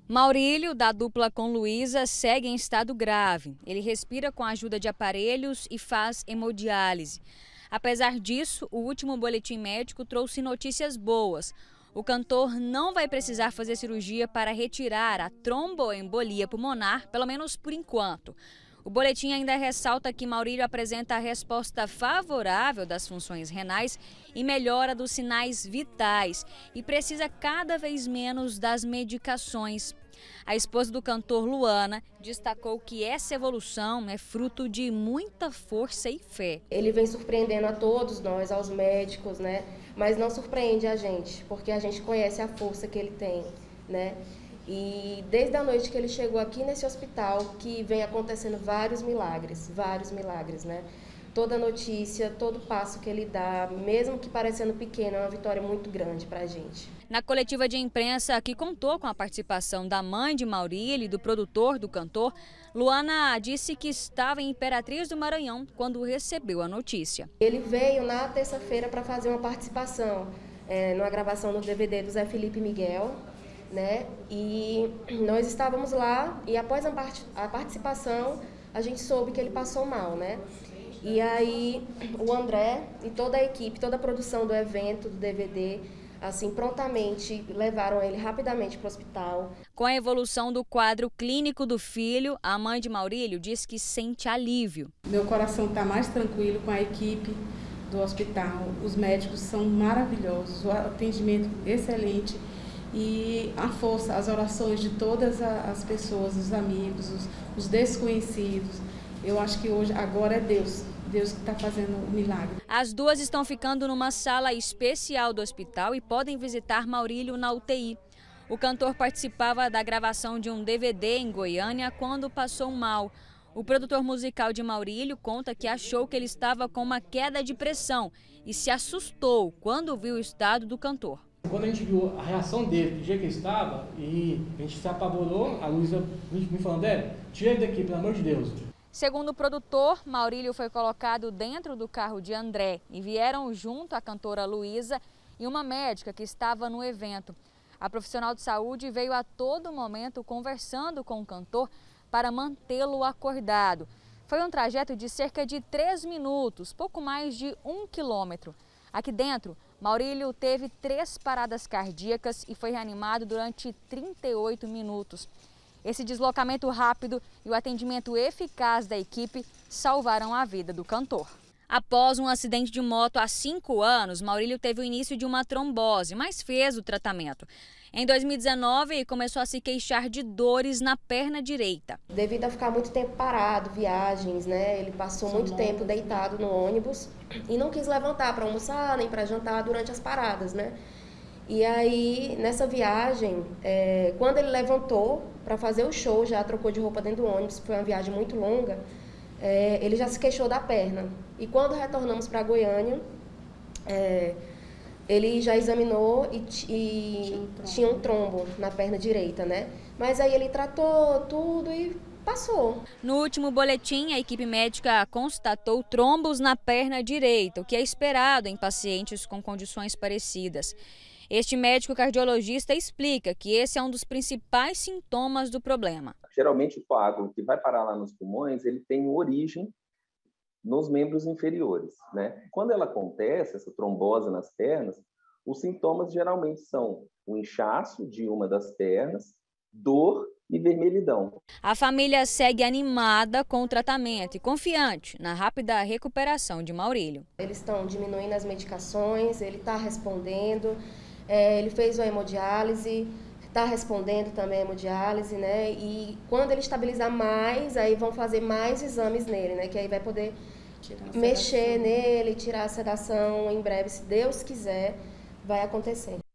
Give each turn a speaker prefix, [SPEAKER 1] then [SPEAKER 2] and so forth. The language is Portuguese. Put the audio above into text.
[SPEAKER 1] Maurílio, da dupla com Luísa, segue em estado grave. Ele respira com a ajuda de aparelhos e faz hemodiálise. Apesar disso, o último boletim médico trouxe notícias boas. O cantor não vai precisar fazer cirurgia para retirar a tromboembolia pulmonar, pelo menos por enquanto. O boletim ainda ressalta que Maurílio apresenta a resposta favorável das funções renais e melhora dos sinais vitais e precisa cada vez menos das medicações. A esposa do cantor, Luana, destacou que essa evolução é fruto de muita força e fé.
[SPEAKER 2] Ele vem surpreendendo a todos nós, aos médicos, né? Mas não surpreende a gente, porque a gente conhece a força que ele tem, né? E desde a noite que ele chegou aqui nesse hospital, que vem acontecendo vários milagres, né? Toda notícia, todo passo que ele dá, mesmo que parecendo pequeno, é uma vitória muito grande para a gente.
[SPEAKER 1] Na coletiva de imprensa, que contou com a participação da mãe de Maurílio e do produtor do cantor, Luana disse que estava em Imperatriz do Maranhão quando recebeu a notícia.
[SPEAKER 2] Ele veio na terça-feira para fazer uma participação numa gravação do DVD do Zé Felipe Miguel, né? E nós estávamos lá e após a participação a gente soube que ele passou mal, né? E aí o André e toda a equipe, toda a produção do evento, do DVD, assim, prontamente levaram ele rapidamente para o hospital.
[SPEAKER 1] Com a evolução do quadro clínico do filho, a mãe de Maurílio diz que sente alívio.
[SPEAKER 3] Meu coração está mais tranquilo com a equipe do hospital. Os médicos são maravilhosos, o atendimento excelente e a força, as orações de todas as pessoas, os amigos, os desconhecidos. Eu acho que hoje, agora é Deus que está fazendo o milagre.
[SPEAKER 1] As duas estão ficando numa sala especial do hospital e podem visitar Maurílio na UTI. O cantor participava da gravação de um DVD em Goiânia quando passou mal. O produtor musical de Maurílio conta que achou que ele estava com uma queda de pressão e se assustou quando viu o estado do cantor.
[SPEAKER 4] Quando a gente viu a reação dele, do jeito que ele estava, e a gente se apavorou, a Luísa me falando, tira ele daqui, pelo amor de Deus.
[SPEAKER 1] Segundo o produtor, Maurílio foi colocado dentro do carro de André e vieram junto a cantora Luísa e uma médica que estava no evento. A profissional de saúde veio a todo momento conversando com o cantor para mantê-lo acordado. Foi um trajeto de cerca de 3 minutos, pouco mais de 1 quilômetro. Aqui dentro, Maurílio teve 3 paradas cardíacas e foi reanimado durante 38 minutos. Esse deslocamento rápido e o atendimento eficaz da equipe salvaram a vida do cantor. Após um acidente de moto há 5 anos, Maurílio teve o início de uma trombose, mas fez o tratamento. Em 2019, começou a se queixar de dores na perna direita.
[SPEAKER 2] Devido a ficar muito tempo parado, viagens, né? Ele passou muito tempo deitado no ônibus e não quis levantar para almoçar nem para jantar durante as paradas, né? E aí, nessa viagem, quando ele levantou para fazer o show, já trocou de roupa dentro do ônibus, foi uma viagem muito longa, ele já se queixou da perna. E quando retornamos para Goiânia, ele já examinou e tinha um trombo na perna direita, né? Mas aí ele tratou tudo e passou.
[SPEAKER 1] No último boletim, a equipe médica constatou trombos na perna direita, o que é esperado em pacientes com condições parecidas. Este médico cardiologista explica que esse é um dos principais sintomas do problema.
[SPEAKER 5] Geralmente o coágulo que vai parar lá nos pulmões, ele tem origem nos membros inferiores, né? Quando ela acontece, essa trombose nas pernas, os sintomas geralmente são o inchaço de uma das pernas, dor e vermelhidão.
[SPEAKER 1] A família segue animada com o tratamento e confiante na rápida recuperação de Maurílio.
[SPEAKER 2] Eles estão diminuindo as medicações, ele está respondendo. Ele fez a hemodiálise, está respondendo também a hemodiálise, né? E quando ele estabilizar mais, aí vão fazer mais exames nele, né? Que aí vai poder mexer nele, tirar a sedação em breve, se Deus quiser, vai acontecer.